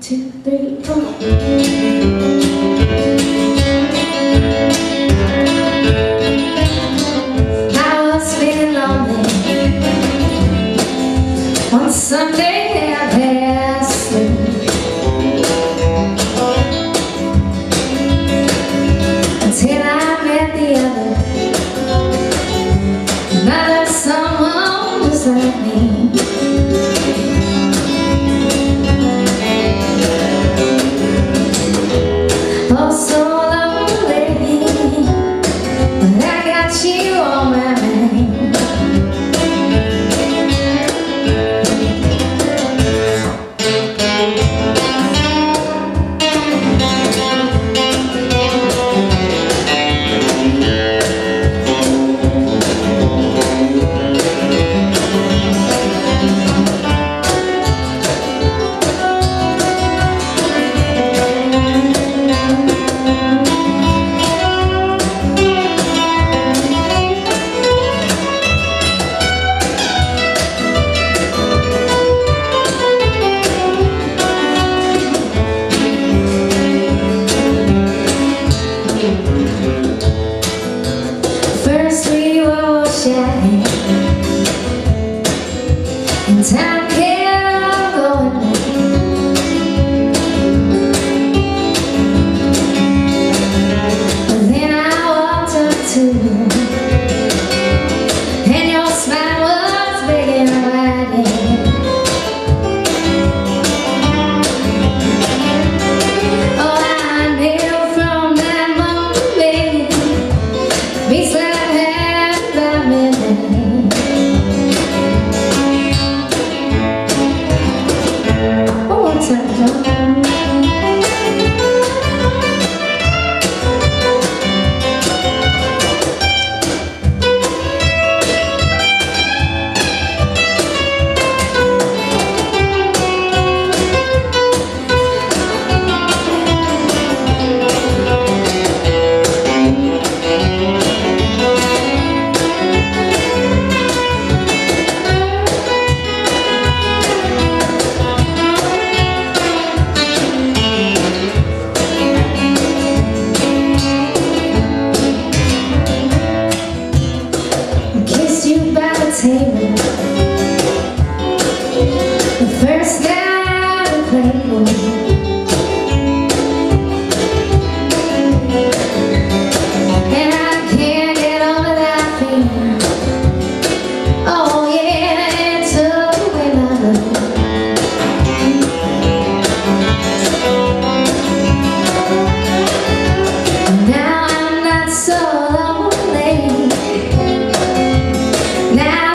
2, 3, 4. I was feeling lonely one Sunday I passed through, until I met the other someone was like me. Oh, so lonely, but I got you on my mind. First we were shy, and time kept going. But then I walked up to you, and your smile was big and wide. Oh, I knew from that moment, baby, we slept half by midnight. One more time, John. Table. The first night I played and I can't get over that feeling. Oh yeah, it took away my love. Now I'm not so lonely. Now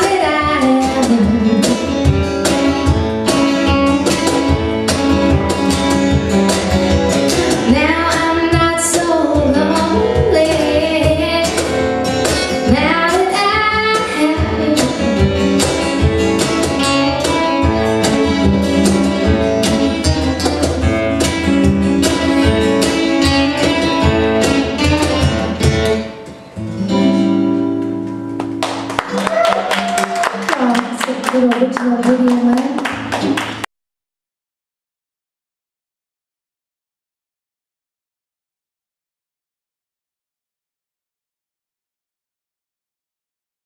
little original video.